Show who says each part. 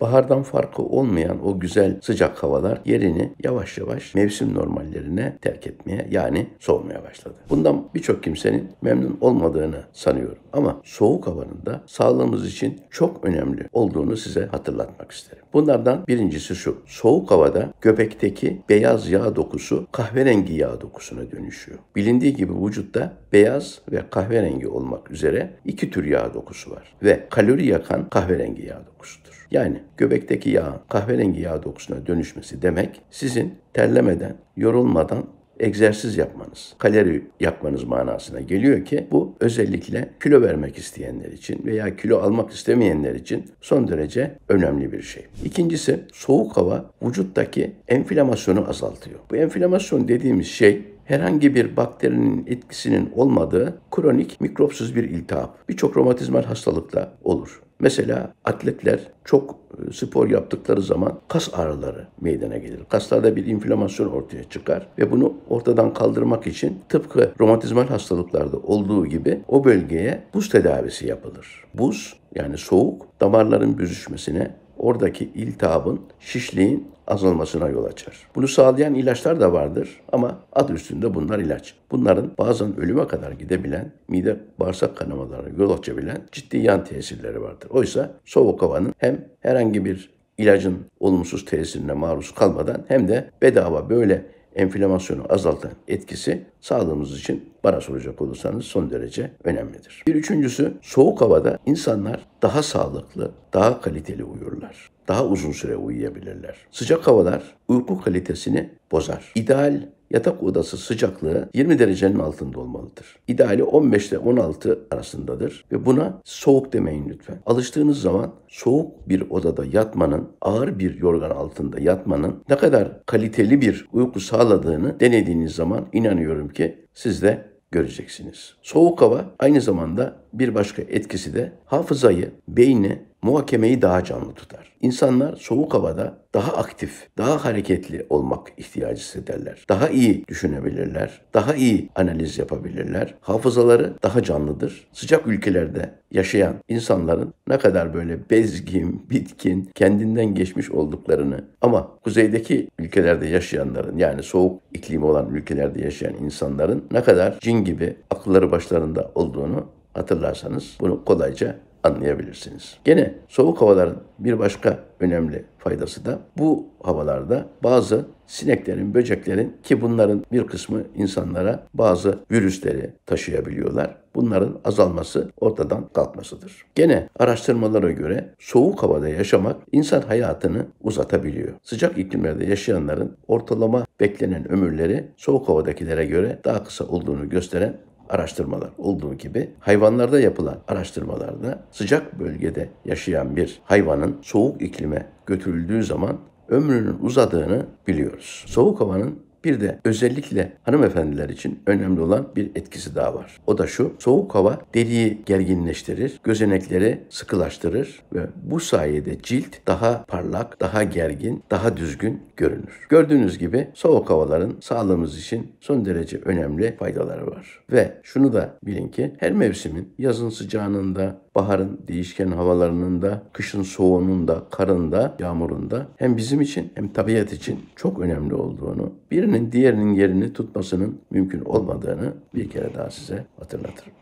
Speaker 1: bahardan farkı olmayan o güzel sıcak havalar yerini yavaş yavaş mevsim normallerine terk etmeye, yani soğumaya başladı. Bundan birçok kimsenin memnun olmadığını sanıyorum. Ama soğuk havanın da sağlığımız için çok önemli olduğunu size hatırlatmak isterim. Bunlardan birincisi şu: soğuk havada göbekteki beyaz yağ dokusu kahverengi yağ dokusuna dönüşüyor. Bilindiği gibi vücutta beyaz ve kahverengi olmak üzere iki tür yağ dokusu var ve kalori yakan kahverengi yağ dokusudur. Yani göbekteki yağın kahverengi yağ dokusuna dönüşmesi demek, sizin terlemeden, yorulmadan egzersiz yapmanız, kalori yakmanız manasına geliyor ki bu özellikle kilo vermek isteyenler için veya kilo almak istemeyenler için son derece önemli bir şey. İkincisi, soğuk hava vücuttaki enflamasyonu azaltıyor. Bu enflamasyon dediğimiz şey herhangi bir bakterinin etkisinin olmadığı kronik mikropsuz bir iltihap. Birçok romatizmal hastalıkta olur. Mesela atletler çok spor yaptıkları zaman kas ağrıları meydana gelir. Kaslarda bir inflamasyon ortaya çıkar ve bunu ortadan kaldırmak için tıpkı romatizmal hastalıklarda olduğu gibi o bölgeye buz tedavisi yapılır. Buz, yani soğuk, damarların büzüşmesine, oradaki iltihabın, şişliğin azalmasına yol açar. Bunu sağlayan ilaçlar da vardır ama adı üstünde bunlar ilaç. Bunların bazen ölüme kadar gidebilen, mide bağırsak kanamalarına yol açabilen ciddi yan tesirleri vardır. Oysa soğuk havanın hem herhangi bir ilacın olumsuz tesirine maruz kalmadan hem de bedava böyle enflamasyonu azaltan etkisi sağlığımız için, bana soracak olursanız, son derece önemlidir. Bir üçüncüsü, soğuk havada insanlar daha sağlıklı, daha kaliteli uyurlar. Daha uzun süre uyuyabilirler. Sıcak havalar uyku kalitesini bozar. İdeal yatak odası sıcaklığı 20 derecenin altında olmalıdır. İdeali 15 ile 16 arasındadır ve buna soğuk demeyin lütfen. Alıştığınız zaman soğuk bir odada yatmanın, ağır bir yorgan altında yatmanın ne kadar kaliteli bir uyku sağladığını denediğiniz zaman inanıyorum ki siz de göreceksiniz. Soğuk hava aynı zamanda bir başka etkisi de hafızayı, beyni, muhakemeyi daha canlı tutar. İnsanlar soğuk havada daha aktif, daha hareketli olmak ihtiyacı hissederler. Daha iyi düşünebilirler, daha iyi analiz yapabilirler. Hafızaları daha canlıdır. Sıcak ülkelerde yaşayan insanların ne kadar böyle bezgin, bitkin, kendinden geçmiş olduklarını, ama kuzeydeki ülkelerde yaşayanların, yani soğuk iklimi olan ülkelerde yaşayan insanların ne kadar cin gibi akılları başlarında olduğunu hatırlarsanız bunu kolayca anlayabilirsiniz. Gene soğuk havaların bir başka önemli faydası da bu havalarda bazı sineklerin, böceklerin, ki bunların bir kısmı insanlara bazı virüsleri taşıyabiliyorlar, bunların azalması, ortadan kalkmasıdır. Gene araştırmalara göre soğuk havada yaşamak insan hayatını uzatabiliyor. Sıcak iklimlerde yaşayanların ortalama beklenen ömürleri soğuk havadakilere göre daha kısa olduğunu gösteren araştırmalar olduğu gibi hayvanlarda yapılan araştırmalarda sıcak bölgede yaşayan bir hayvanın soğuk iklime götürüldüğü zaman ömrünün uzadığını biliyoruz. Soğuk havanın bir de özellikle hanımefendiler için önemli olan bir etkisi daha var. O da şu: soğuk hava deriyi gerginleştirir, gözenekleri sıkılaştırır ve bu sayede cilt daha parlak, daha gergin, daha düzgün görünür. Gördüğünüz gibi soğuk havaların sağlığımız için son derece önemli faydaları var. Ve şunu da bilin ki her mevsimin, yazın sıcağının da, baharın değişken havalarının da, kışın soğuğunun da, karın da, yağmurun da hem bizim için hem tabiat için çok önemli olduğunu, birinin diğerinin yerini tutmasının mümkün olmadığını bir kere daha size hatırlatırım.